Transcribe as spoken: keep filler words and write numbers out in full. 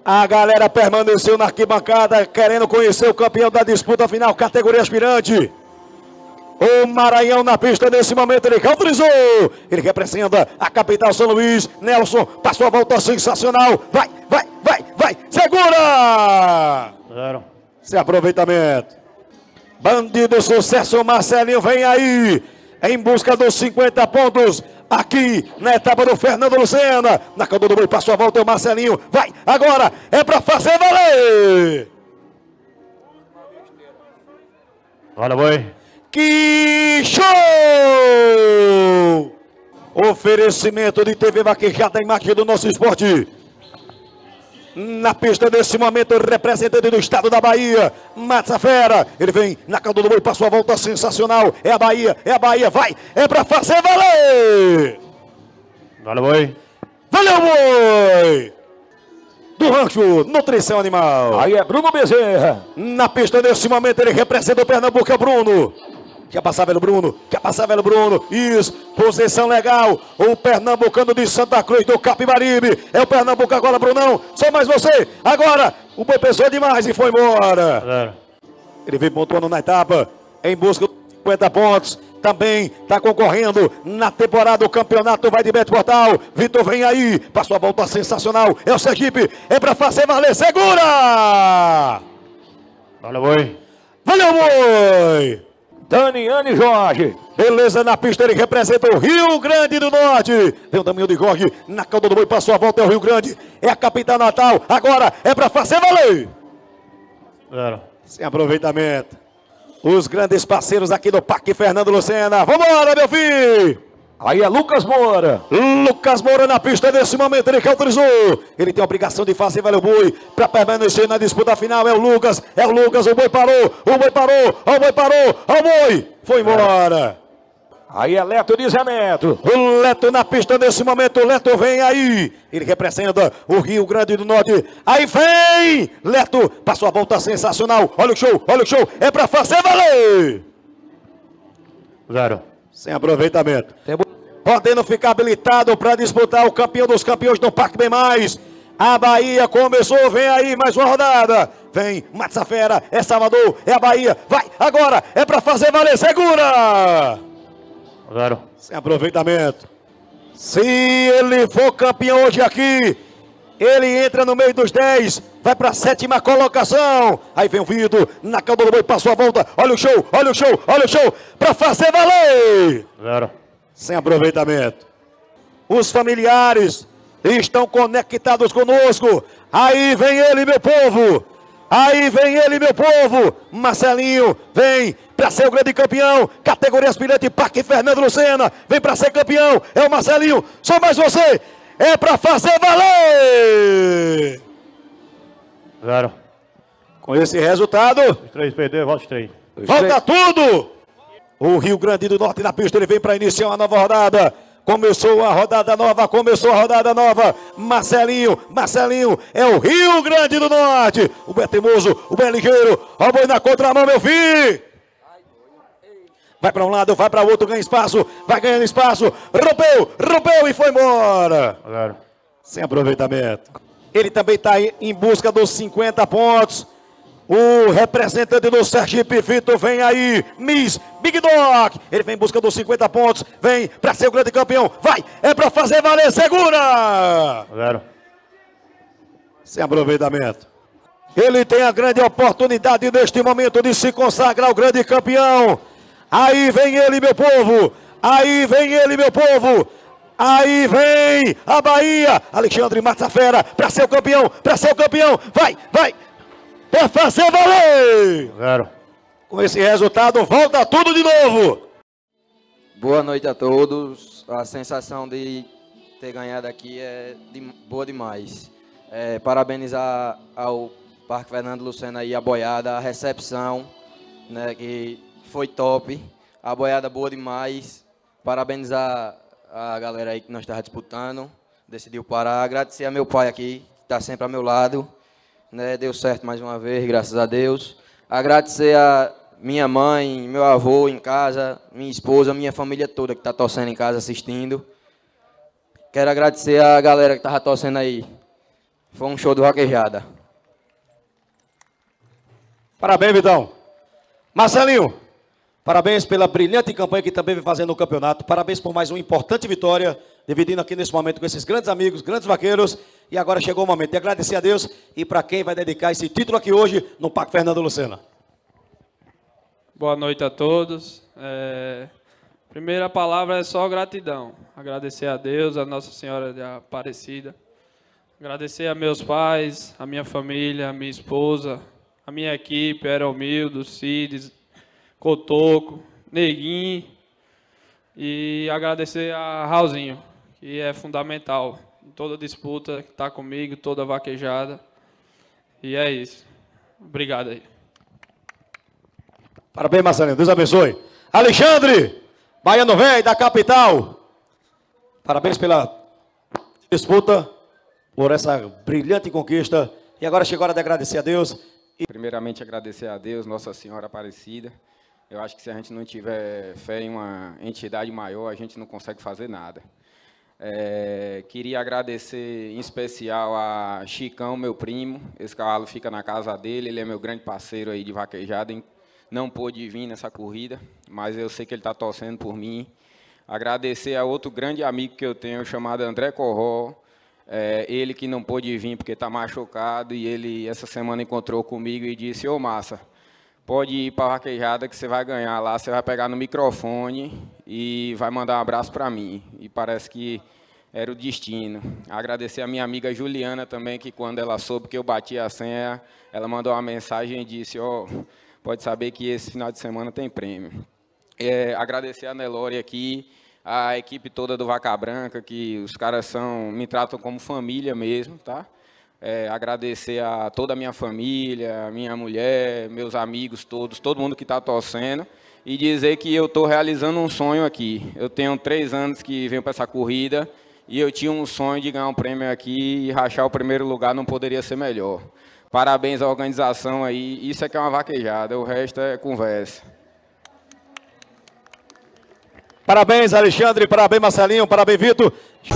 A galera permaneceu na arquibancada, querendo conhecer o campeão da disputa final, categoria aspirante. O Maranhão na pista nesse momento, ele cauterizou. Ele representa a capital São Luís. Nelson passou a volta sensacional. Vai, vai, vai, vai. Segura! Zero. Sem aproveitamento. Bandido sucesso, Marcelinho vem aí. Em busca dos cinquenta pontos. Aqui na etapa do Fernando Lucena. Na cauda do boi, passou a volta, é o Marcelinho. Vai, agora é pra fazer valer. Olha, boi. Que show! Oferecimento de T V Vaquejada, a imagem do nosso esporte. Na pista nesse momento, representante do estado da Bahia, Massa Fera. Ele vem na cauda do boi, passou a volta sensacional. É a Bahia, é a Bahia, vai, é pra fazer valer! Valeu, boi. Valeu, boi! Do rancho, nutrição animal. Aí é Bruno Bezerra. Na pista nesse momento, ele representa o Pernambuco, é o Bruno. Quer passar, velho Bruno? Quer passar, velho Bruno? Isso, posição legal. O pernambucano de Santa Cruz do Capibaribe. É o Pernambuco agora, Brunão. Só mais você. Agora, o boi pesou demais e foi embora. Zero. Ele vem pontuando na etapa, em busca dos cinquenta pontos. Também está concorrendo na temporada do campeonato. Vai de Beto Portal. Vitor vem aí. Passou a volta sensacional. É o Sergipe. É para fazer valer. Segura! Valeu, boi. Valeu, boi! Daniane Jorge. Beleza, na pista ele representa o Rio Grande do Norte. Vem o Damião de Jorge, na cauda do boi, passou a volta, é o Rio Grande. É a capital natal, agora é para fazer valer. Zero. Sem aproveitamento. Os grandes parceiros aqui do Parque Fernando Lucena. Vambora, meu filho. Aí é Lucas Moura. Lucas Moura na pista nesse momento, ele que autorizou. Ele tem a obrigação de fazer valer o boi para permanecer na disputa final. É o Lucas, é o Lucas, o boi parou, o boi parou, o boi parou, o boi foi embora. Aí é Leto de Zé Neto. O Leto na pista nesse momento, o Leto vem aí. Ele representa o Rio Grande do Norte. Aí vem! Leto passou a volta sensacional. Olha o show, olha o show. É para fazer valer. Zero. Sem aproveitamento. Podendo ficar habilitado para disputar o campeão dos campeões do Parque Bem Mais. A Bahia começou, vem aí mais uma rodada. Vem, Massa Fera, é Salvador, é a Bahia. Vai, agora, é para fazer valer, segura! Zero. Sem aproveitamento. Se ele for campeão hoje aqui, ele entra no meio dos dez, vai para a sétima colocação. Aí vem o Vitor, na cauda do boi, passou a volta. Olha o show, olha o show, olha o show, para fazer valer. Zero. Sem aproveitamento. Os familiares estão conectados conosco. Aí vem ele, meu povo. Aí vem ele, meu povo. Marcelinho vem para ser o grande campeão. Categoria aspirante, Parque Fernando Lucena. Vem para ser campeão. É o Marcelinho. Só mais você. É para fazer valer. Zero. Com esse resultado, Os três perderam, volta os três. volta tudo. O Rio Grande do Norte na pista, ele vem para iniciar uma nova rodada. Começou a rodada nova, começou a rodada nova. Marcelinho, Marcelinho, é o Rio Grande do Norte. O boi é teimoso, o boi é ligeiro. Ó o boi na contramão, meu filho. Vai para um lado, vai para o outro, ganha espaço, vai ganhando espaço. Rompeu, rompeu e foi embora. Zero. Sem aproveitamento. Ele também está em busca dos cinquenta pontos. O representante do Sergipe, Vitor, vem aí. Miss Big Dog. Ele vem em busca dos cinquenta pontos. Vem para ser o grande campeão. Vai, é para fazer valer. Segura! Zero. Sem aproveitamento. Ele tem a grande oportunidade neste momento de se consagrar o grande campeão. Aí vem ele, meu povo. Aí vem ele, meu povo. Aí vem a Bahia. Alexandre Massa Fera para ser o campeão. Para ser o campeão. Vai, vai. Para fazer valer! Zero. Com esse resultado, volta tudo de novo! Boa noite a todos. A sensação de ter ganhado aqui é de, boa demais. É, parabenizar ao Parque Fernando Lucena e a boiada, a recepção, né, que foi top. A boiada boa demais. Parabenizar a galera aí que nós estávamos disputando. Decidiu parar. Agradecer a meu pai aqui, que está sempre ao meu lado. Né, deu certo mais uma vez, graças a Deus. Agradecer a minha mãe, meu avô em casa, minha esposa, minha família toda que está torcendo em casa, assistindo. Quero agradecer a galera que estava torcendo aí. Foi um show do Vaquejada. Parabéns, Vitão. Marcelinho, parabéns pela brilhante campanha que também vem fazendo no campeonato. Parabéns por mais uma importante vitória, dividindo aqui nesse momento com esses grandes amigos, grandes vaqueiros. E agora chegou o momento de agradecer a Deus e para quem vai dedicar esse título aqui hoje no Parque Fernando Lucena. Boa noite a todos. É... Primeira palavra é só gratidão. Agradecer a Deus, a Nossa Senhora de Aparecida. Agradecer a meus pais, a minha família, a minha esposa, a minha equipe, Eromildo, Cides, Cotoco, Neguinho. E agradecer a Raulzinho, que é fundamental em toda disputa, que está comigo, toda vaquejada. E é isso. Obrigado aí. Parabéns, Marcelinho. Deus abençoe. Alexandre, Baiano Velho, da capital. Parabéns pela disputa, por essa brilhante conquista. E agora chegou a hora de agradecer a Deus. E... Primeiramente, agradecer a Deus, Nossa Senhora Aparecida. Eu acho que se a gente não tiver fé em uma entidade maior, a gente não consegue fazer nada. É, queria agradecer em especial a Chicão, meu primo. Esse cavalo fica na casa dele, ele é meu grande parceiro aí de vaquejada. Não pôde vir nessa corrida, mas eu sei que ele está torcendo por mim. Agradecer a outro grande amigo que eu tenho, chamado André Corró. É, ele que não pôde vir porque está machucado, e ele essa semana encontrou comigo e disse: ô Massa, pode ir para a vaquejada que você vai ganhar lá, você vai pegar no microfone e vai mandar um abraço para mim. E parece que era o destino. Agradecer a minha amiga Juliana também, que quando ela soube que eu bati a senha, ela mandou uma mensagem e disse: ó, oh, pode saber que esse final de semana tem prêmio. É, agradecer a Nelore aqui, a equipe toda do Vaca Branca, que os caras são, me tratam como família mesmo, tá? É, agradecer a toda a minha família, minha mulher, meus amigos todos, todo mundo que está torcendo, e dizer que eu estou realizando um sonho aqui. Eu tenho três anos que venho para essa corrida, e eu tinha um sonho de ganhar um prêmio aqui, e rachar o primeiro lugar não poderia ser melhor. Parabéns à organização aí, isso é que é uma vaquejada, o resto é conversa. Parabéns, Alexandre, parabéns, Marcelinho, parabéns, Vitor.